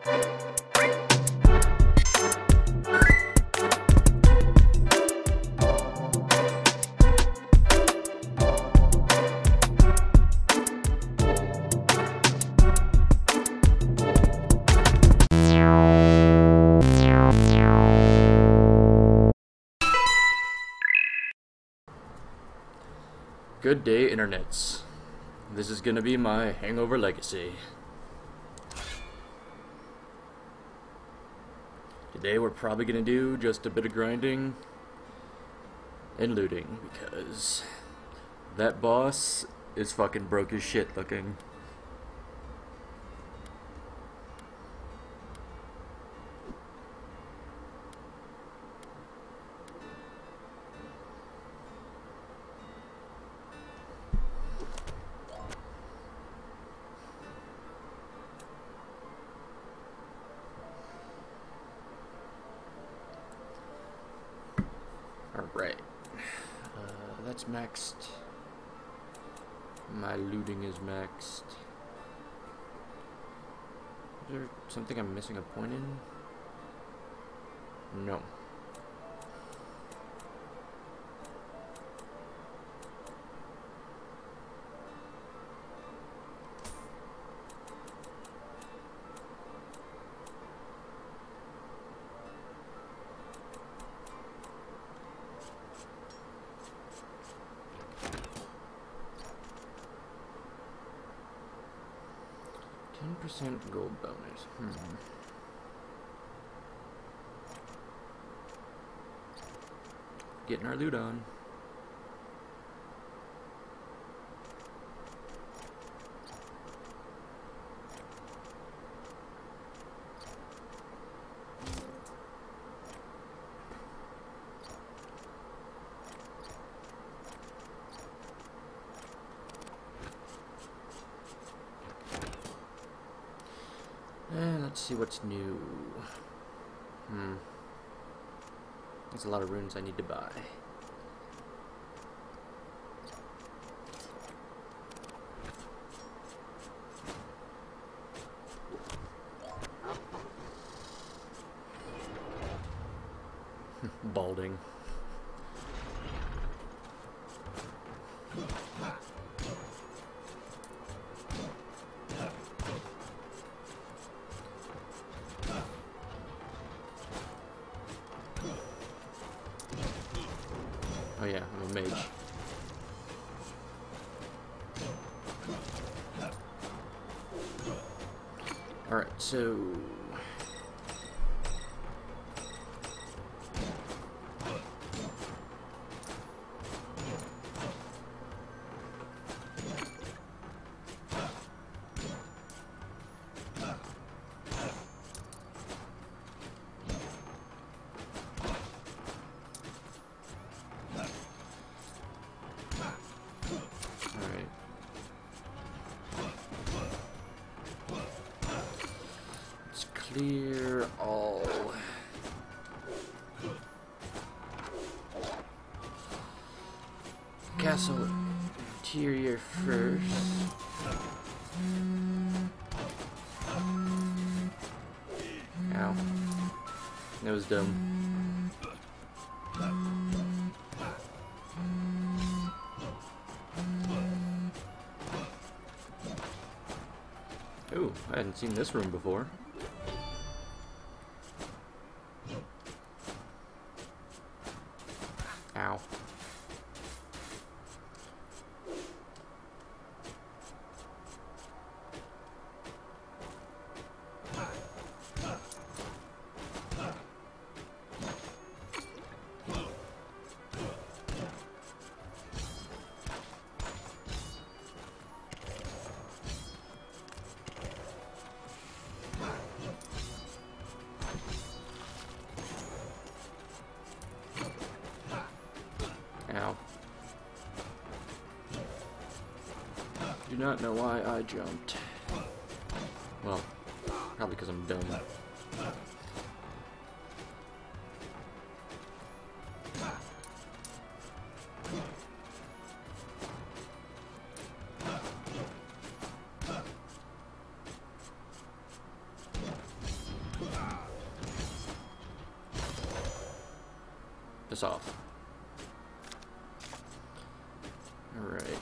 Good day, internets. This is gonna be my Hangover Legacy. Today we're probably gonna do just a bit of grinding and looting because that boss is fucking broke as shit looking. Alright, that's maxed. My looting is maxed. Is there something I'm missing a point in? No. % gold bonus. Getting our loot on. Let's see what's new. There's a lot of runes I need to buy. Balding. Oh yeah, I'm a mage. Alright, so... clear all castle interior first. Ow. That was dumb. Ooh, I hadn't seen this room before. Ow. Ow. Do not know why I jumped. Well, probably because I'm dumb. this off. Alright.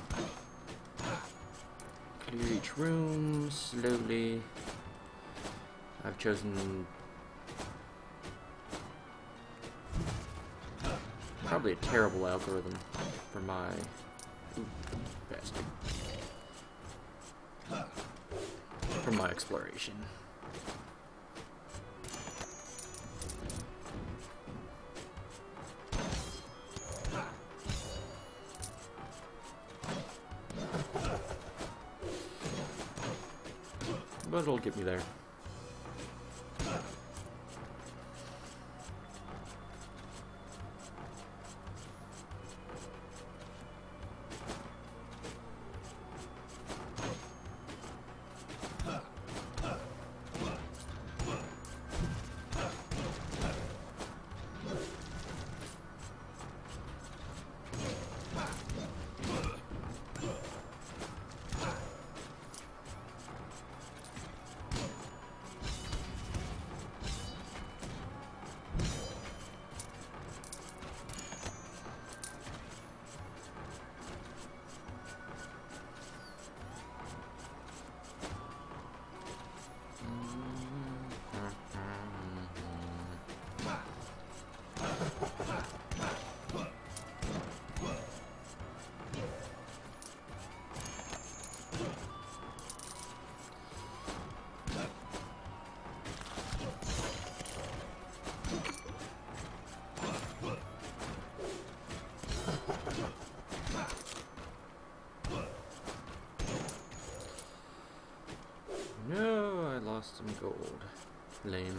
Clear each room slowly. I've chosen probably a terrible algorithm for my bastard. For my exploration. But it'll get me there. No, I lost some gold. Lame.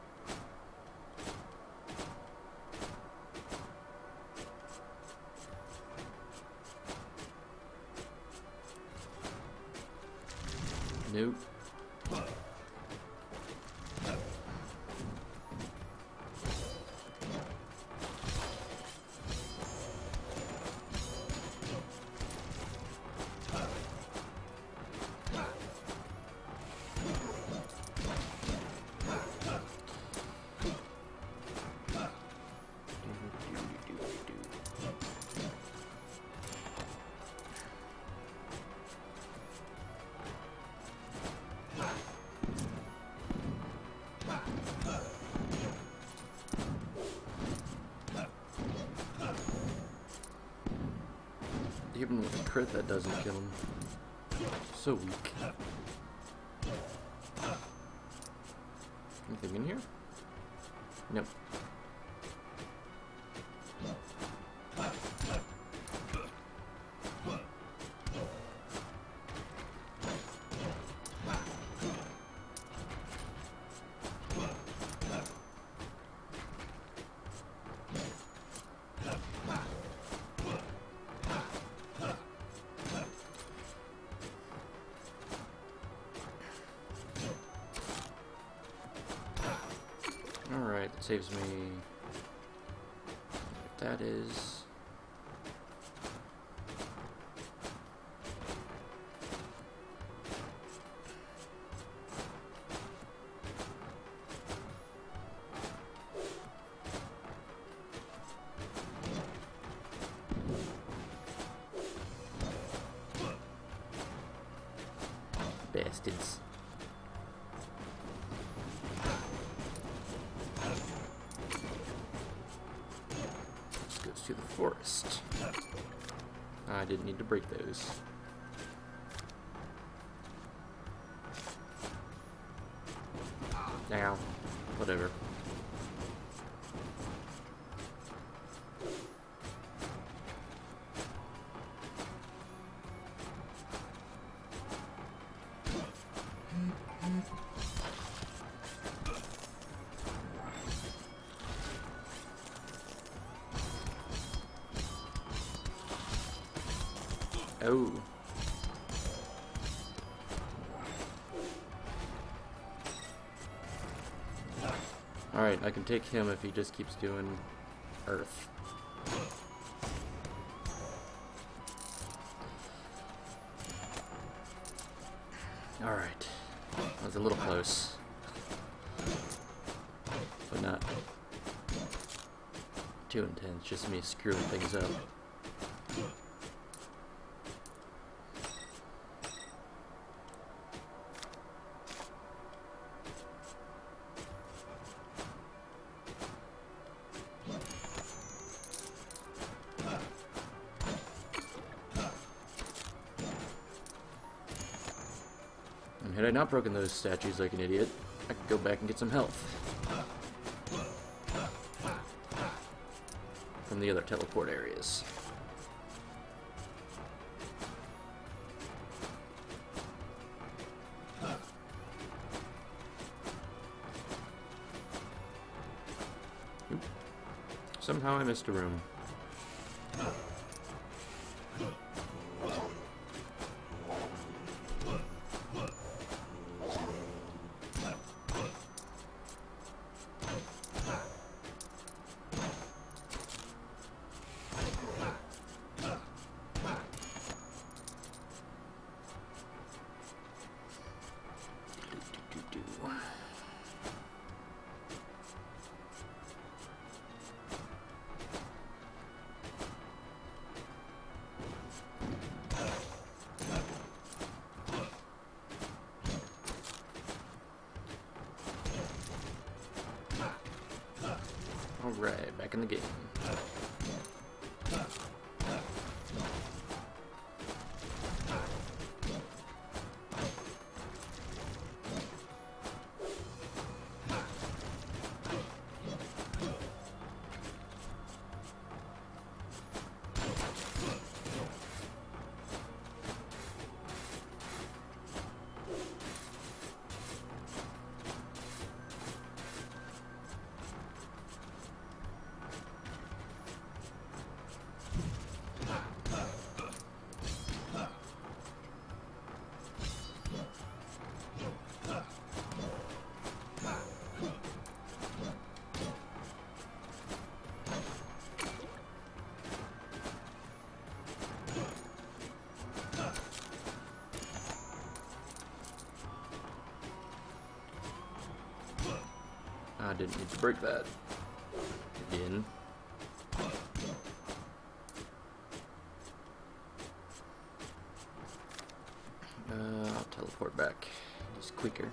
Nope. Even with a crit, that doesn't kill him. So weak. Anything in here? Nope. Alright, that saves me. That is. Bastards. To the forest. I didn't need to break those. Now, whatever. Oh. Alright, I can take him if he just keeps doing Earth. Alright. That was a little close. But not too intense, just me screwing things up. And had I not broken those statues like an idiot, I could go back and get some health from the other teleport areas. Oop. Somehow I missed a room. Alright, back in the game. I didn't need to break that. Again. I'll teleport back. Just quicker.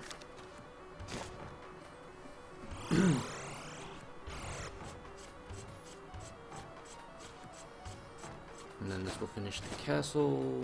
And then this will finish the castle.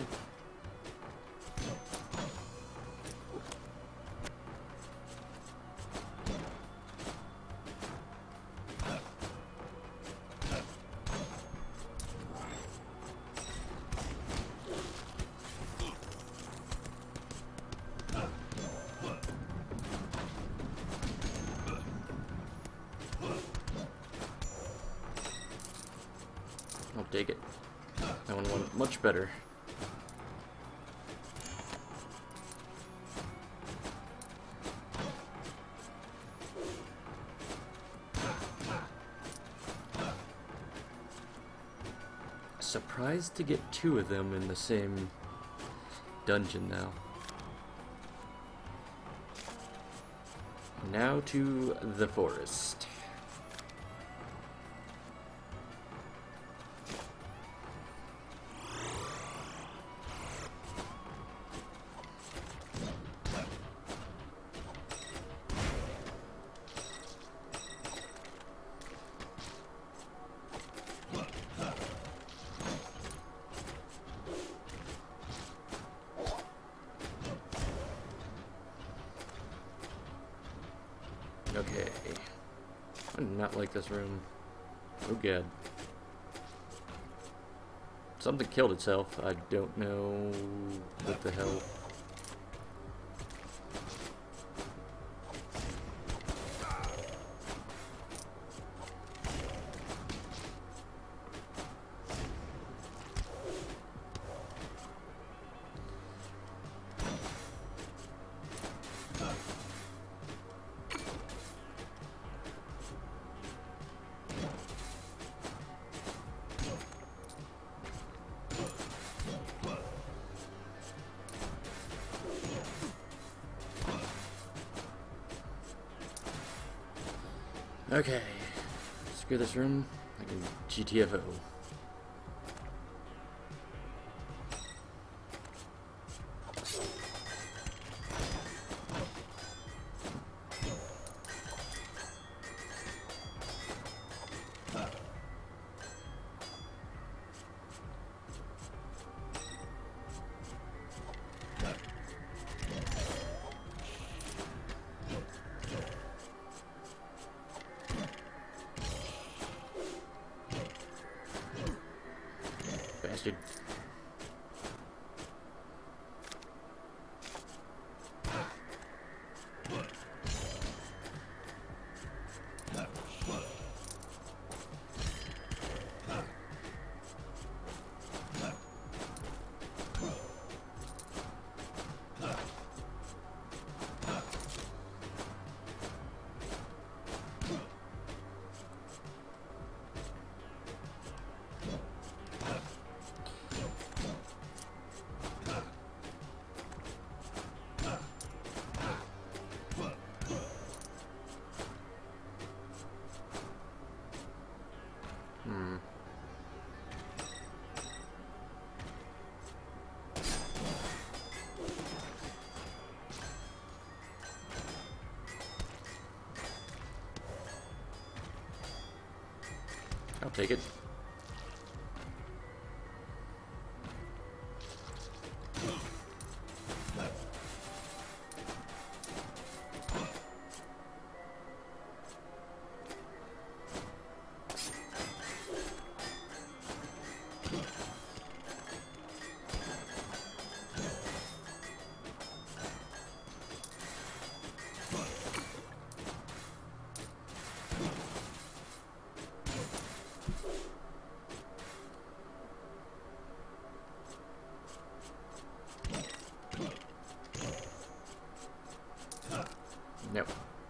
I'll take it. That one went much better. Surprised to get two of them in the same dungeon now. Now to the forest. Okay. I do not like this room. Oh god. Something killed itself. I don't know what the hell. Okay, screw this room. Fucking GTFO. Bastard. I'll take it. Nope.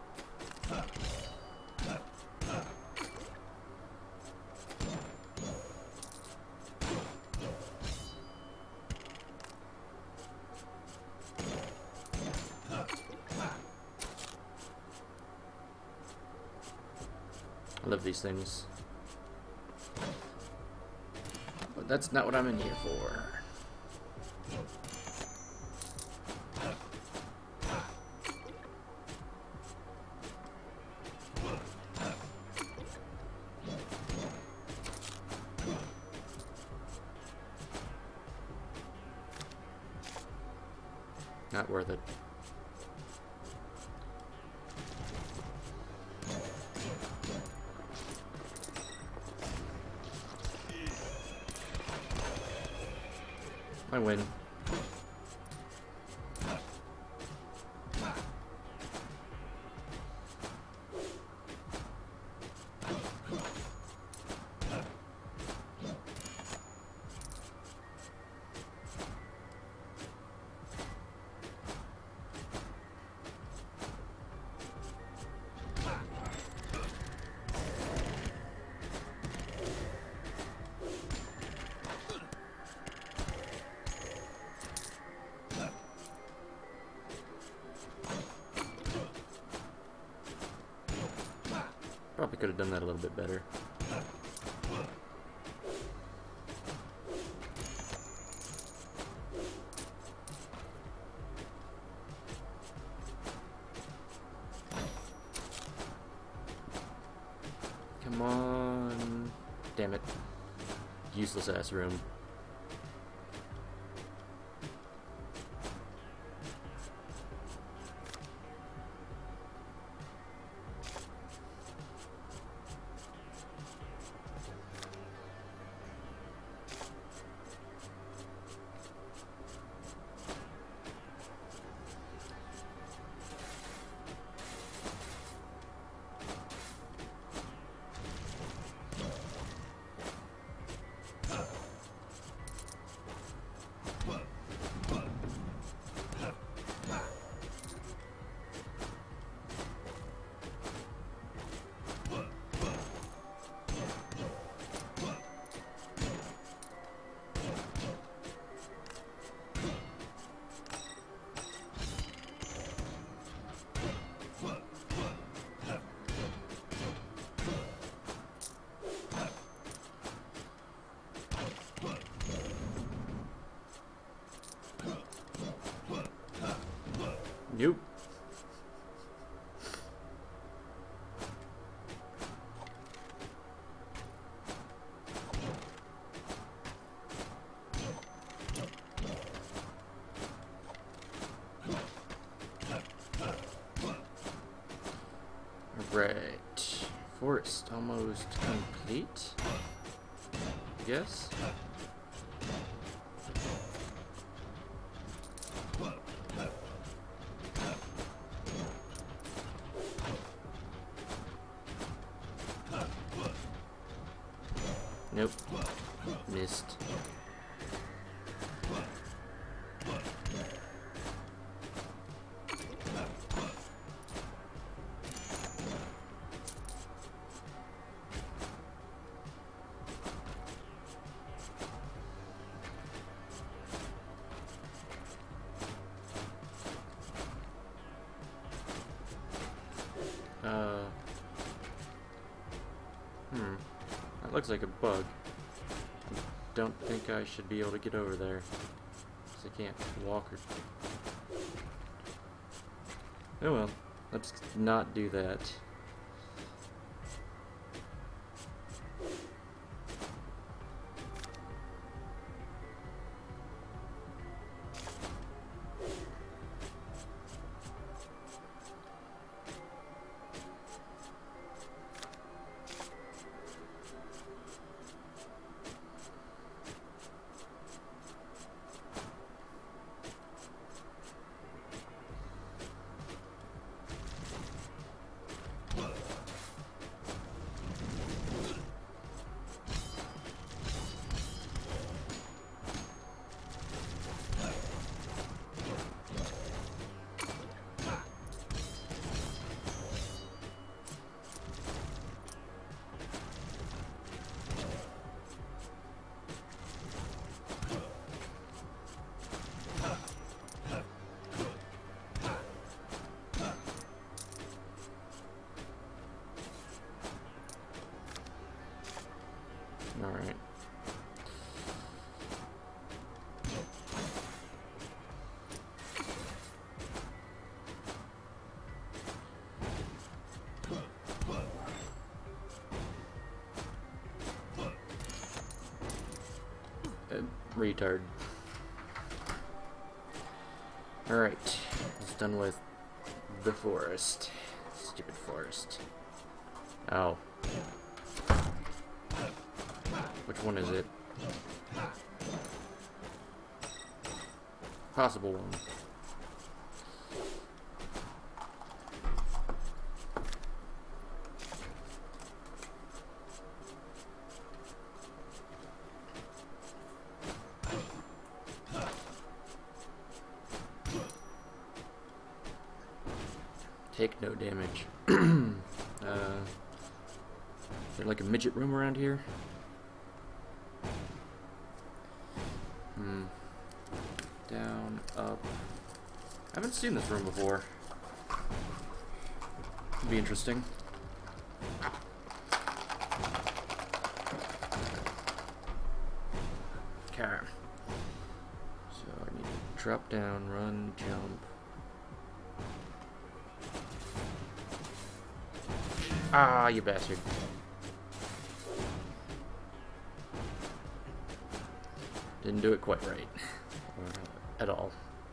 I love these things. But that's not what I'm in here for. Not worth it. I win. Probably could have done that a little bit better. Come on. Damn it. Useless ass room. Alright. Forest almost complete, I guess. Nope. Missed. That looks like a bug. Don't think I should be able to get over there, 'cause I can't walk or... Oh well, let's not do that. Alright. Retard. Alright. It's done with the forest. Stupid forest. Oh. Which one is it? Possible one. Take no damage. Is there like a midget room around here? Down, up. I haven't seen this room before. Could be interesting. Okay. So I need to drop down, run, jump. Ah, you bastard. Didn't do it quite right. At all.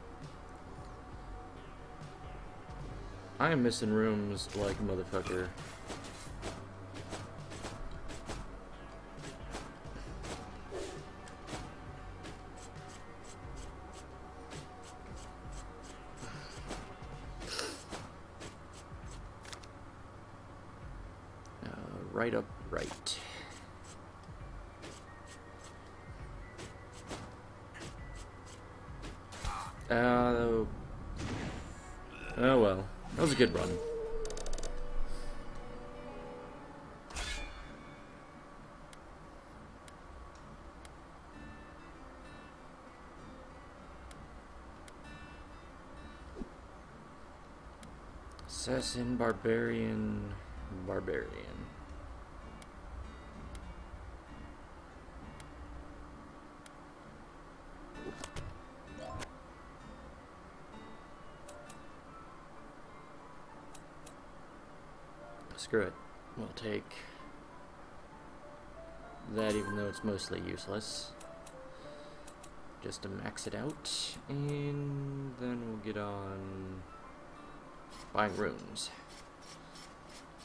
I am missing rooms like a motherfucker. Right up, right. Oh well, that was a good run. Assassin, barbarian, barbarian. Screw it. We'll take that, even though it's mostly useless, just to max it out, and then we'll get on buying rooms.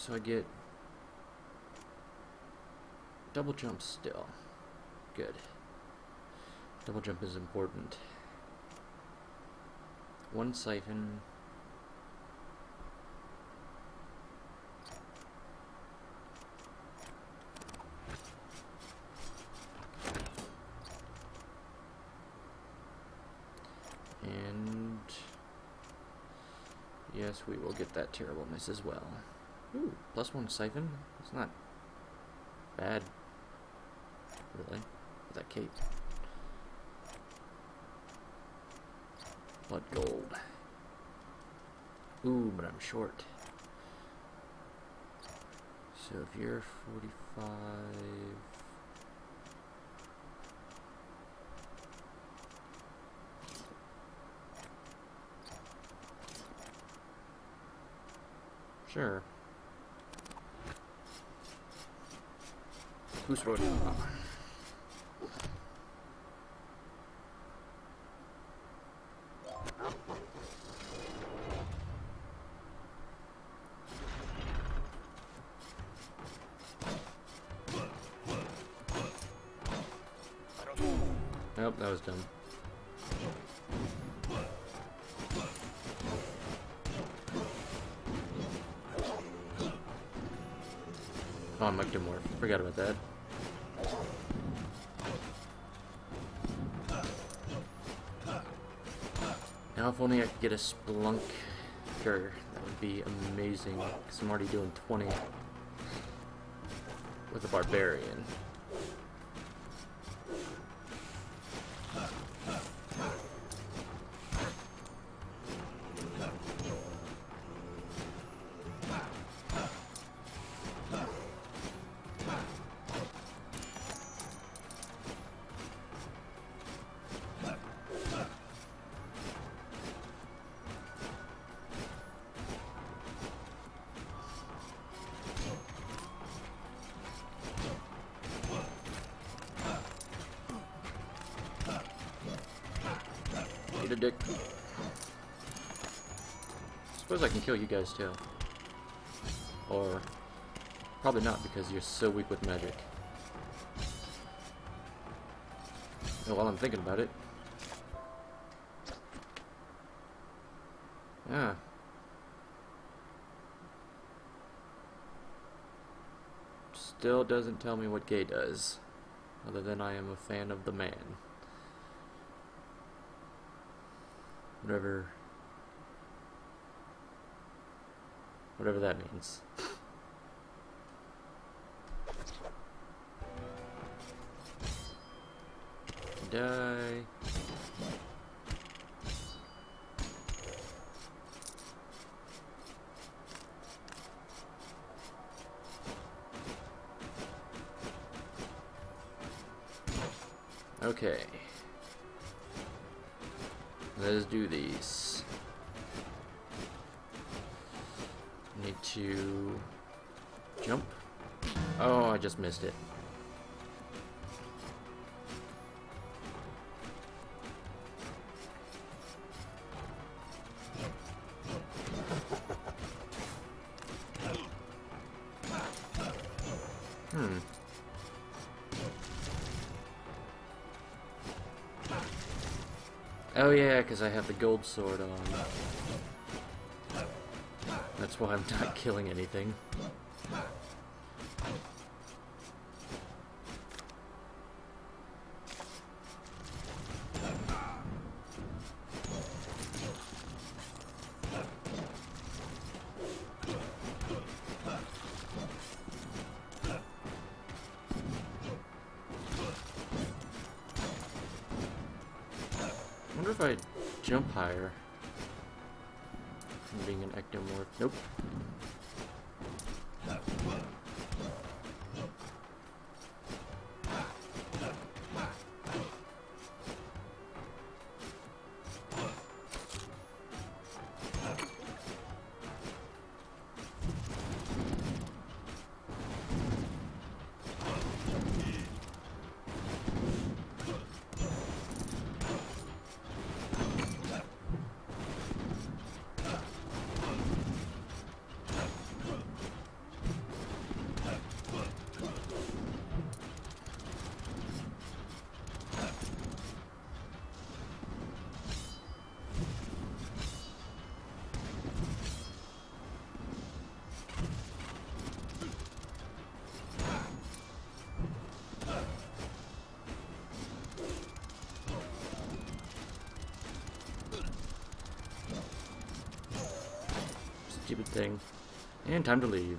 so I get double jump still. Good. Double jump is important. One siphon. And yes, we will get that terrible miss as well. Ooh, +1 siphon? It's not bad, really, with that cape. Blood gold. Ooh, but I'm short. So if you're 45... Sure. Who's wrote it? Nope, that was dumb. Oh, I'm Ectomorph. Forgot about that. Now if only I could get a Spelunker, that would be amazing, because I'm already doing 20 with a Barbarian. Eat a dick. Suppose I can kill you guys too. Or probably not, because you're so weak with magic. And while I'm thinking about it, still doesn't tell me what gay does, other than I am a fan of the man. Whatever that means. Die. Okay. Let's do these. Need to jump. Oh, I just missed it. Oh yeah, because I have the gold sword on. That's why I'm not killing anything. I wonder if I jump higher from being an ectomorph. Nope. Stupid thing. And time to leave.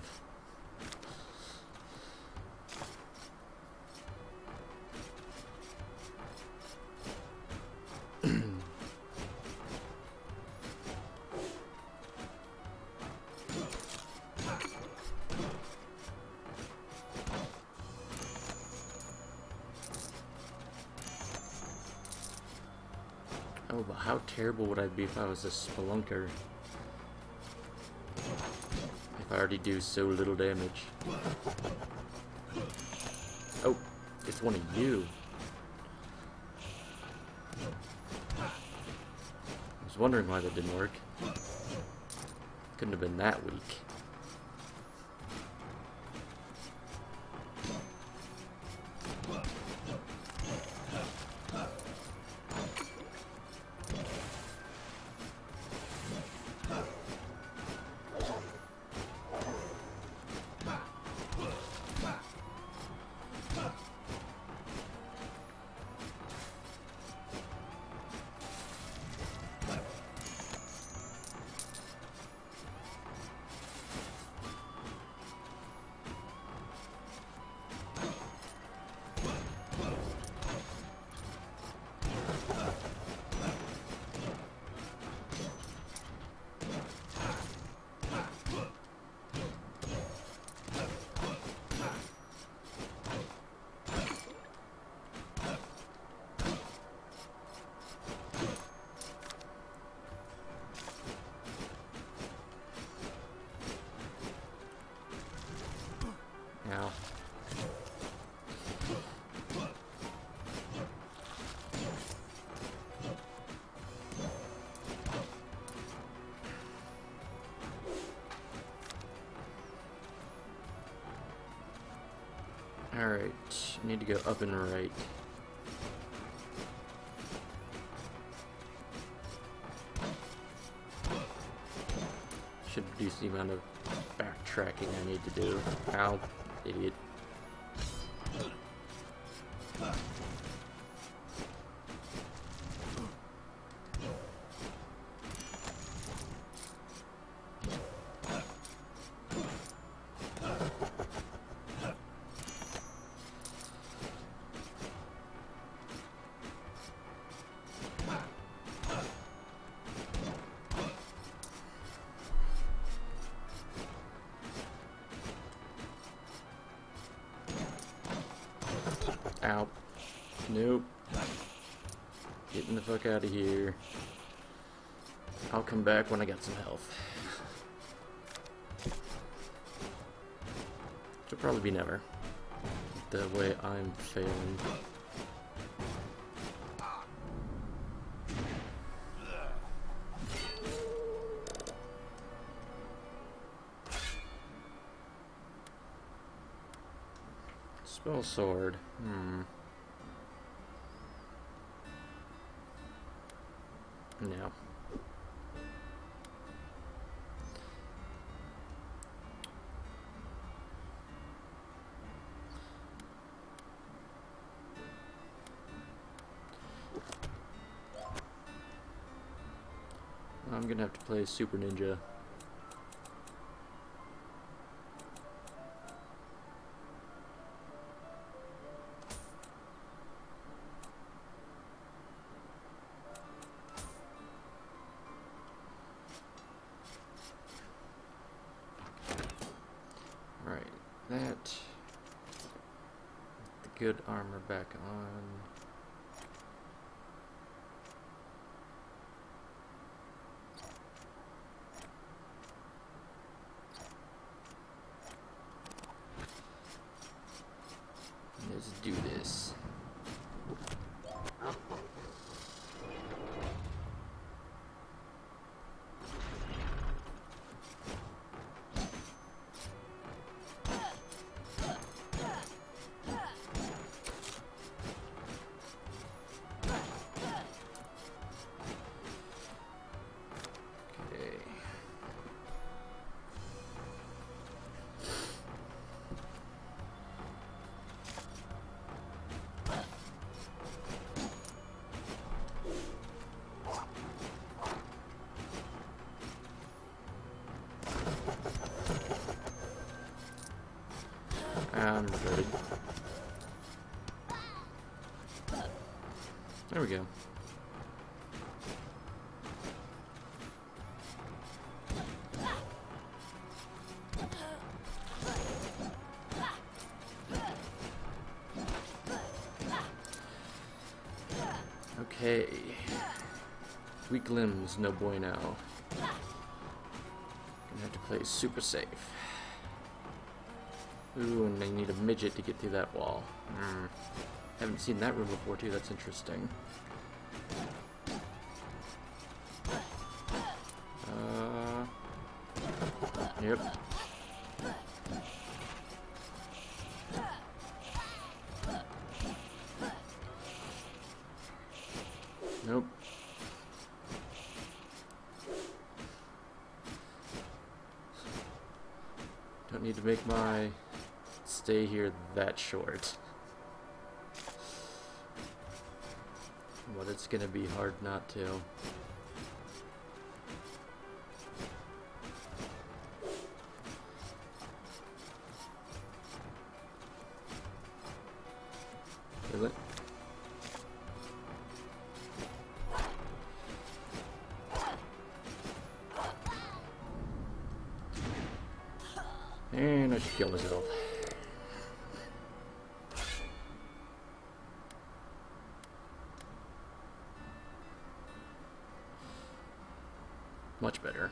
Oh, but how terrible would I be if I was a spelunker? If I already do so little damage. Oh, it's one of you. I was wondering why that didn't work. Couldn't have been that weak. Now. Alright, need to go up and right. Should reduce the amount of backtracking I need to do. Ow, idiot. Ow. Nope. Getting the fuck out of here. I'll come back when I got some health. Which will probably be never. The way I'm failing. Spell sword. No. I'm gonna have to play Super Ninja. That, the good armor back on. Let's do this. I'm reloaded. There we go. Okay. Weak limbs, no bueno. Gonna have to play super safe. Ooh, and I need a midget to get through that wall. Haven't seen that room before too, that's interesting. Yep. Nope. Don't need to make my stay here that short. But it's gonna be hard not to. Really? And I should kill myself. Much better.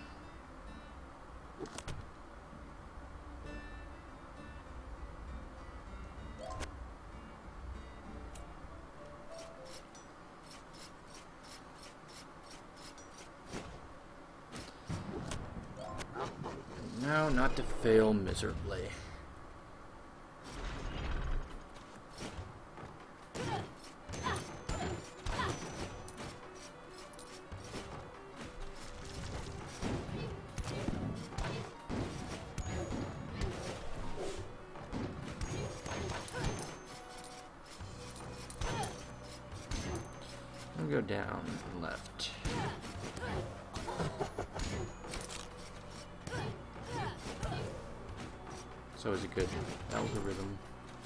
Now, not to fail miserably. I'll go down and left. It's always a good algorithm.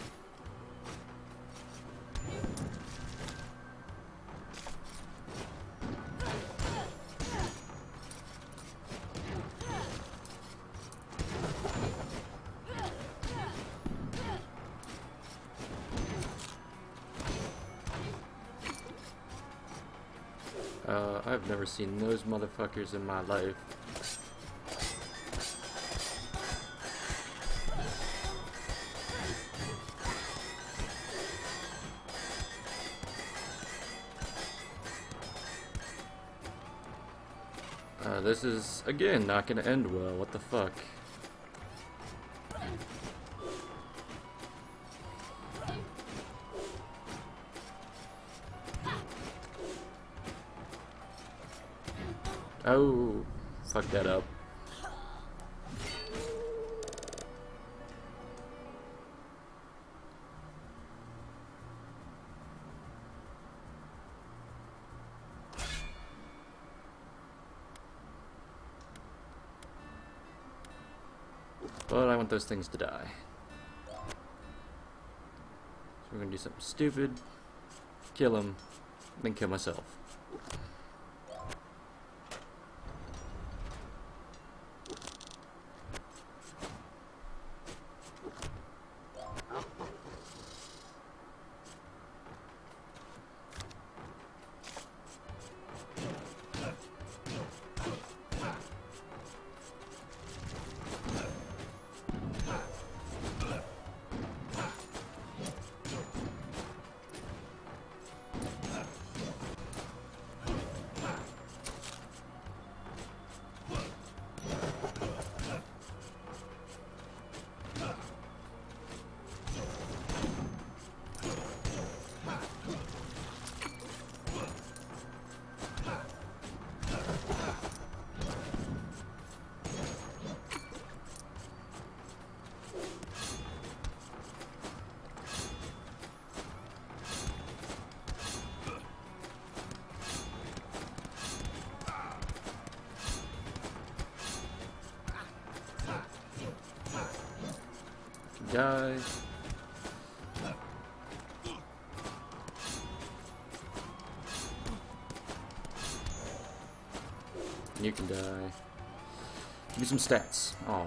I've never seen those motherfuckers in my life. This is, again, not gonna end well. What the fuck? Oh, fuck that up. But I want those things to die. So we're gonna do something stupid, kill him, then kill myself. Die. You can die. Give me some stats. Oh.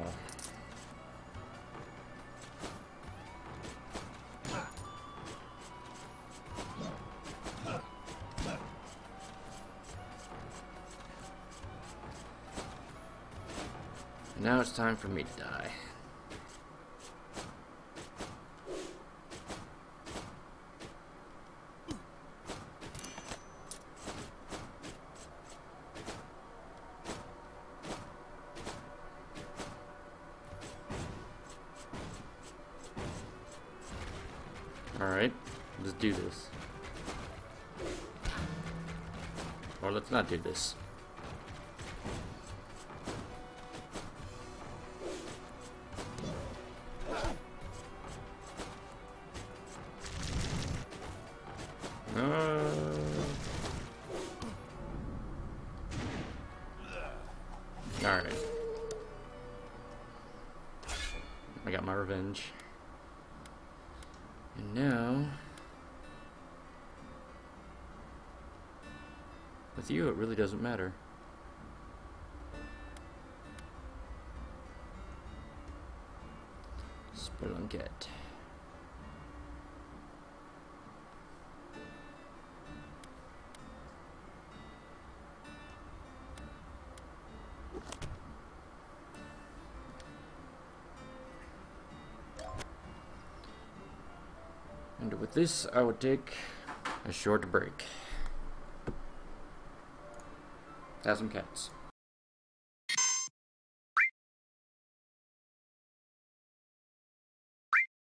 Now it's time for me to die. Alright, let's do this. Or let's not do this. Alright. I got my revenge. And now, with you, it really doesn't matter. Spelunket. And with this, I would take a short break. Have some cats.